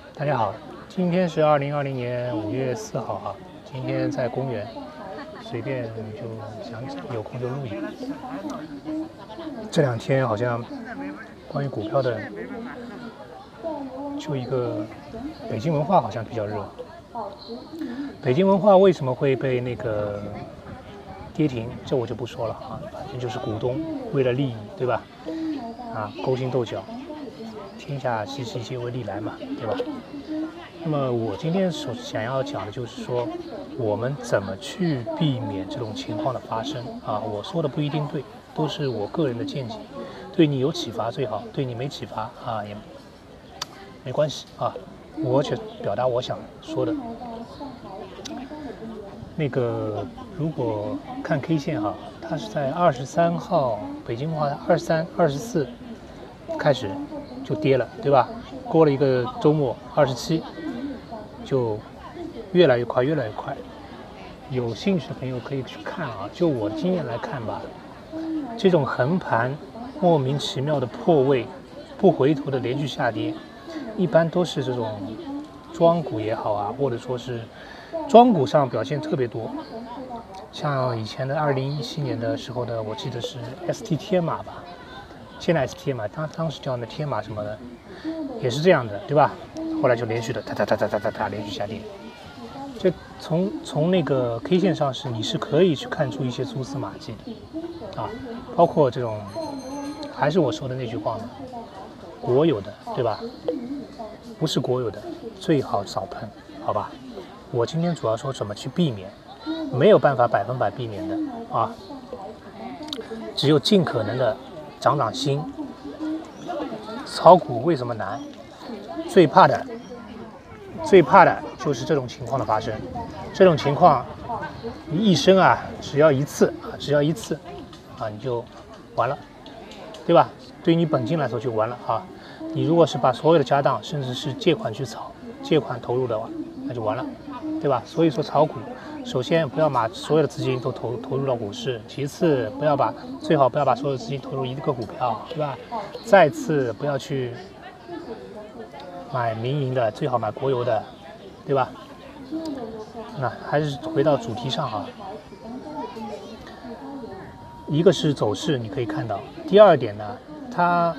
大家好，今天是2020年5月4号啊。今天在公园，随便就想有空就录一个。这两天好像关于股票的，就一个北京文化好像比较热。北京文化为什么会被那个跌停？这我就不说了啊，反正就是股东为了利益，对吧？啊，勾心斗角，天下熙熙，皆为利来嘛，对吧？那么我今天想要讲的就是说，我们怎么去避免这种情况的发生啊？我说的不一定对，都是我个人的见解，对你有启发最好，对你没启发啊也没关系啊。我只表达我想说的。那个如果看 K 线哈，它是在23号北京话23、24开始就跌了，对吧？过了一个周末27。就越来越快，越来越快。有兴趣的朋友可以去看啊。就我的经验来看吧，这种横盘莫名其妙的破位不回头的连续下跌，一般都是这种庄股也好啊，或者说是庄股上表现特别多。像以前的2017年的时候的，我记得是 ST 天马吧，现在 ST 天马，当时叫那天马什么的，也是这样的，对吧？后来就连续的哒连续下跌。这从那个 K 线上你是可以去看出一些蛛丝马迹的啊，包括这种，还是我说的那句话嘛，国有的对吧？不是国有的最好少碰，好吧？我今天主要说怎么去避免，没有办法100%避免的啊，只有尽可能的长心。炒股为什么难？最怕的就是这种情况的发生。这种情况，你一生啊，只要一次啊，你就完了，对吧？对于你本金来说就完了啊。你如果是把所有的家当，甚至是借款去炒，借款投入的话，那就完了，对吧？所以说炒股，首先不要把所有的资金都投入到股市，其次最好不要把所有的资金投入一个股票，对吧？再次不要去买民营的，最好买国有的，对吧？那还是回到主题上啊。一个是走势，你可以看到。第二点呢，它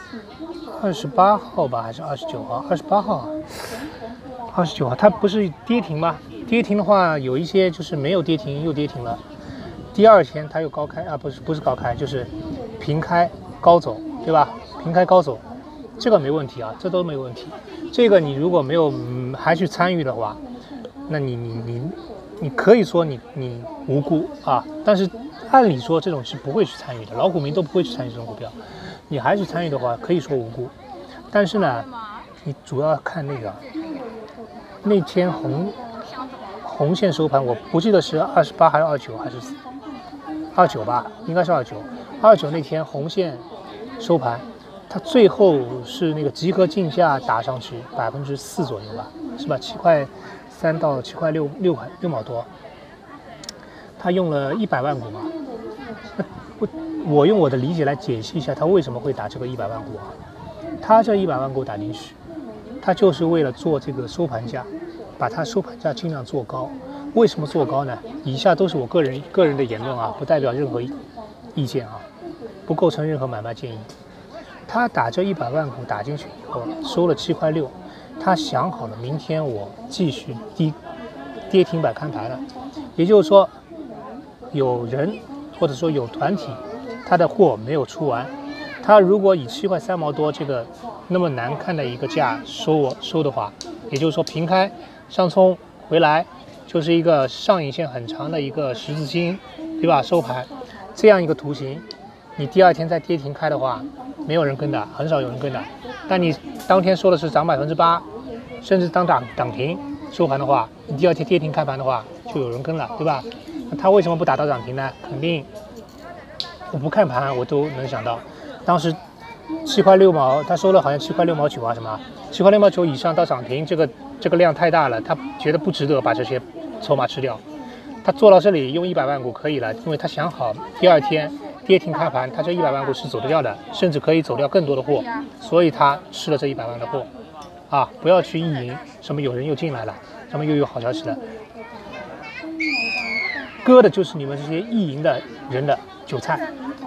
28号吧，还是29号？28号，29号，它不是跌停吗？跌停的话，有一些就是没有跌停又跌停了。第二天它又高开啊，不是高开，就是平开高走，对吧？平开高走。这个没问题啊，这都没有问题。这个你如果没有还去参与的话，那你可以说你无辜啊。但是按理说这种是不会去参与的，老股民都不会去参与这种股票。你还去参与的话，可以说无辜。但是呢，你主要看那天红线收盘，我不记得是28还是29还是29吧，应该是29那天红线收盘。它最后是那个集合竞价打上去4%左右吧，是吧？7块3到7块6毛多。它用了100万股嘛，我用我的理解来解析一下，它为什么会打这个100万股啊？它这100万股打进去，它就是为了做这个收盘价，把它收盘价尽量做高。为什么做高呢？以下都是我个人的言论啊，不代表任何意见啊，不构成任何买卖建议。他打这100万股打进去以后，收了7块6，他想好了明天我继续跌停板看盘了。也就是说，有人或者说有团体，他的货没有出完，他如果以7块3毛多这个那么难看的一个价收的话，也就是说平开上冲回来，就是一个上影线很长的一个十字星，对吧？收盘这样一个图形，你第二天再跌停开的话，没有人跟的，很少有人跟的。但你当天说的是涨8%，甚至当涨停收盘的话，你第二天跌停开盘的话，就有人跟了，对吧？那他为什么不打到涨停呢？肯定我不看盘我都能想到，当时7块6毛，他收了好像7块6毛9啊，什么7块6毛9以上到涨停，这个量太大了，他觉得不值得把这些筹码吃掉。他做到这里用100万股可以了，因为他想好第二天跌停开盘，他这100万股是走得掉的，甚至可以走掉更多的货，所以他吃了这100万的货。 啊，不要去意淫什么有人又进来了，什么又有好消息了。割的就是你们这些意淫的人的韭菜。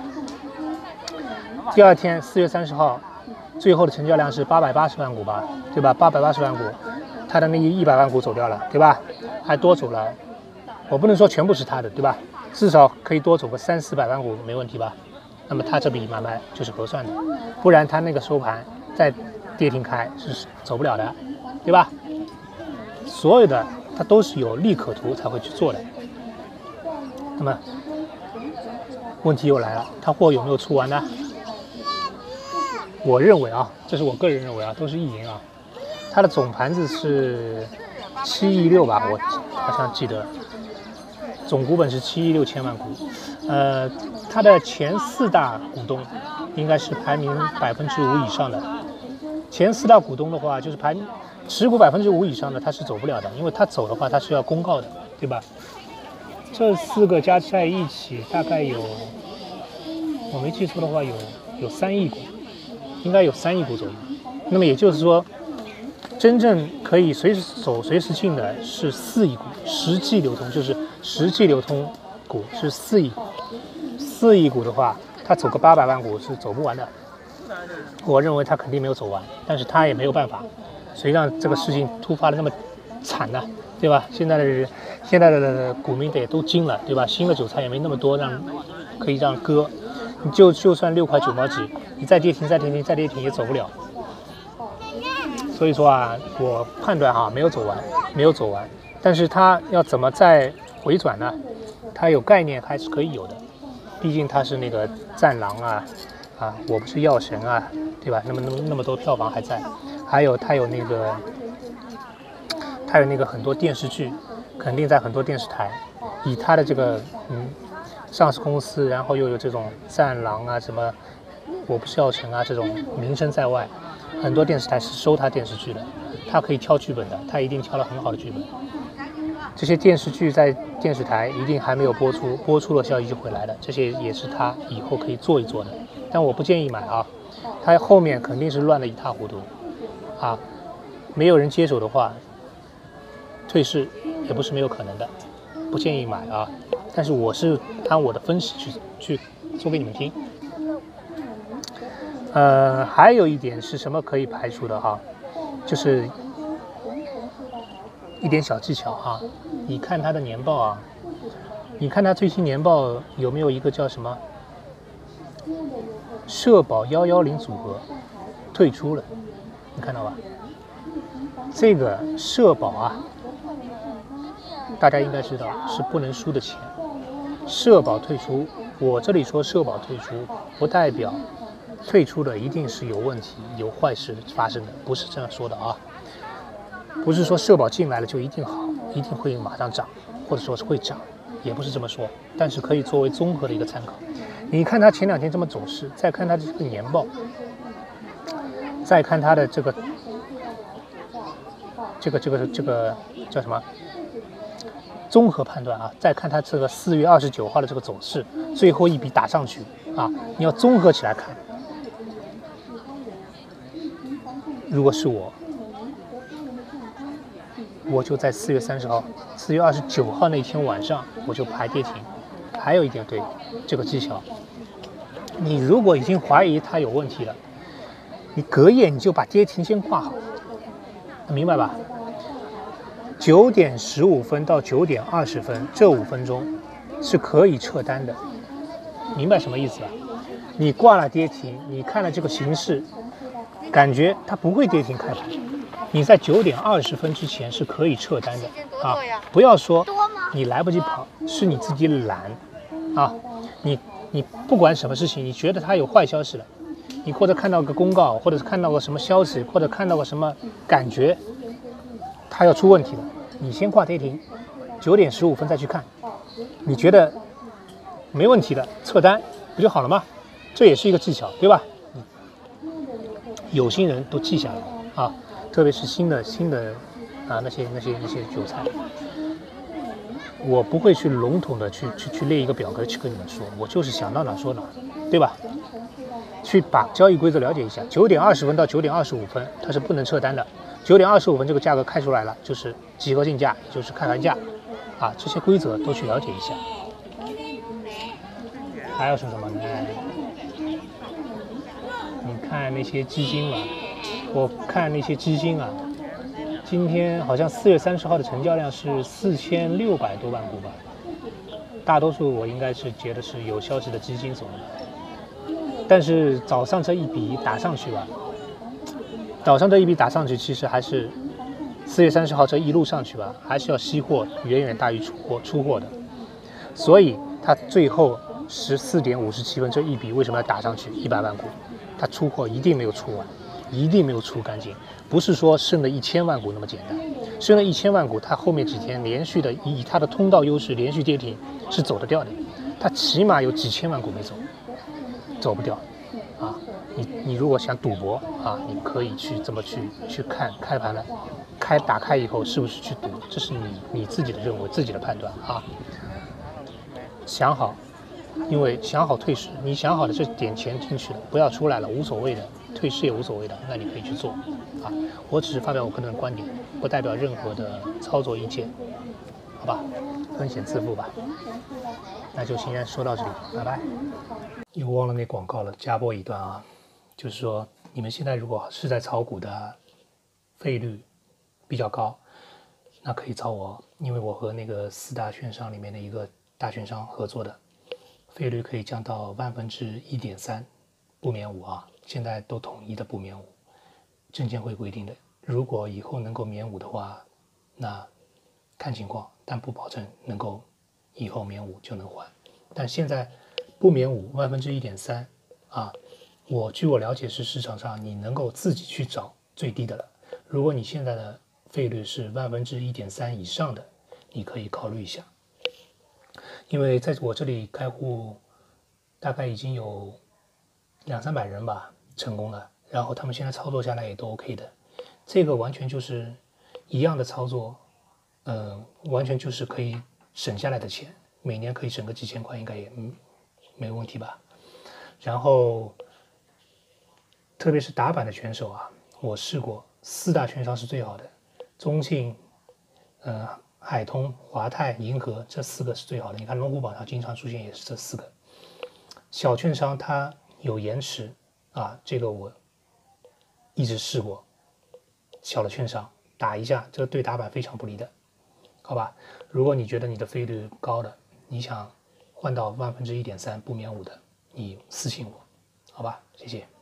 第二天4月30号，最后的成交量是880万股吧，对吧？880万股，他的那100万股走掉了，对吧？还多走了，我不能说全部是他的，对吧？至少可以多走个300-400万股，没问题吧？那么他这笔买卖就是合算的，不然他那个收盘再跌停开是走不了的，对吧？所有的他都是有利可图才会去做的。那么问题又来了，他货有没有出完呢？我认为啊，这是我个人认为啊，都是意淫啊。它的总盘子是7亿6吧，我好像记得，总股本是7亿6千万股。它的前4大股东应该是排名5%以上的。前4大股东的话，就是持股5%以上的，它是走不了的，因为它走的话，它是要公告的，对吧？这4个加在一起，大概有，我没记错的话，有3亿股。应该有3亿股左右，那么也就是说，真正可以随时走、随时进的是4亿股，实际流通就是实际流通股是4亿股，4亿股的话，它走个800万股是走不完的。我认为它肯定没有走完，但是它也没有办法，谁让这个事情突发的那么惨呢？对吧？现在的股民也都惊了，对吧？新的韭菜也没那么多可以让割。你就算6块9毛几，你再跌停也走不了。所以说啊，我判断哈，没有走完。但是它要怎么再回转呢？它有概念还是可以有的，毕竟它是那个战狼啊，我不是药神啊，对吧？那么多票房还在，还有它有那个很多电视剧，肯定在很多电视台，以它的这个上市公司，然后又有这种战狼啊，什么我不是药神啊，这种名声在外，很多电视台是收他电视剧的，他可以挑剧本的，他一定挑了很好的剧本。这些电视剧在电视台一定还没有播出，播出了效益就会来的，这些也是他以后可以做一做的。但我不建议买啊，他后面肯定是乱得一塌糊涂啊，没有人接手的话，退市也不是没有可能的，不建议买啊。但是我是按我的分析去说给你们听。还有一点是什么可以排除的哈，就是一点小技巧哈。你看它的年报啊，你看它最新年报有没有一个叫什么社保110组合退出了，你看到吧？这个社保啊，大家应该知道是不能输的钱。社保退出，我这里说社保退出，不代表退出的一定是有问题、有坏事发生的，不是这样说的啊。不是说社保进来了就一定好，一定会马上涨，或者说是会涨，也不是这么说。但是可以作为综合的一个参考。你看它前2天这么走势，再看它的这个年报，再看它的这个叫什么？综合判断啊，再看它这个4月29号的这个走势，最后一笔打上去啊，你要综合起来看。如果是我就在4月30号、4月29号那天晚上我就排跌停。还有一点，对这个技巧，你如果已经怀疑它有问题了，你隔夜你就把跌停先挂好，明白吧？9点15分到9点20分这5分钟是可以撤单的，明白什么意思吧？你挂了跌停，你看了这个形势，感觉它不会跌停开盘，你在9点20分之前是可以撤单的啊！不要说你来不及跑，是你自己懒啊！你不管什么事情，你觉得它有坏消息了，你或者看到个公告，或者是看到个什么消息，或者看到个什么感觉，它要出问题了，你先挂跌停，9点15分再去看，你觉得没问题的撤单不就好了吗？这也是一个技巧，对吧？有心人都记下来啊，特别是新的啊那些韭菜，我不会去笼统的去列一个表格去跟你们说，我就是想到哪说哪，对吧？去把交易规则了解一下，9点20分到9点25分它是不能撤单的， 9点25分这个价格开出来了，就是集合竞价，就是开盘价，啊，这些规则都去了解一下。还有是什么呢？你看那些基金嘛，我看那些基金啊，今天好像4月30号的成交量是4600多万股吧，大多数我应该是觉得是有消息的基金走的，但是早上这一笔打上去吧。早上这一笔打上去，其实还是4月30号这一路上去吧，还是要吸货远远大于出货的，所以它最后14点57分这一笔为什么要打上去100万股？它出货一定没有出完，一定没有出干净，不是说剩了1000万股那么简单，剩了1000万股，它后面几天连续的以它的通道优势连续跌停是走得掉的，它起码有几千万股没走，走不掉啊。你如果想赌博啊，你可以去这么去看开盘了，打开以后是不是去赌，这是你自己的认为自己的判断啊。想好，因为想好退市，你想好的这点钱进去了，不要出来了，无所谓的，退市也无所谓的，那你可以去做啊。我只是发表我个人的观点，不代表任何的操作意见，好吧？风险自负吧。那就先说到这里，拜拜。又忘了那广告了，加播一段啊。就是说，你们现在如果是在炒股的，费率比较高，那可以找我，因为我和那个4大券商里面的一个大券商合作的，费率可以降到1/3，不免5啊，现在都统一的不免5，证监会规定的。如果以后能够免5的话，那看情况，但不保证能够以后免5就能还。但现在不免51/3啊。据我了解是市场上你能够自己去找最低的了。如果你现在的费率是1/3以上的，你可以考虑一下。因为在我这里开户大概已经有200-300人吧成功了，然后他们现在操作下来也都 OK 的。这个完全就是一样的操作，完全就是可以省下来的钱，每年可以省个几千块，应该也没问题吧。然后特别是打板的选手啊，我试过4大券商是最好的，中信、海通、华泰、银河这4个是最好的。你看龙虎榜上经常出现也是这4个。小券商它有延迟啊，这个我一直试过。小的券商打一下，这对打板非常不利的，好吧？如果你觉得你的费率高的，你想换到1/3不免5的，你私信我，好吧？谢谢。